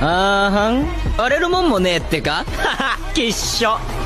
あーはん、荒れるもんもねえってか。はは、きっしょ。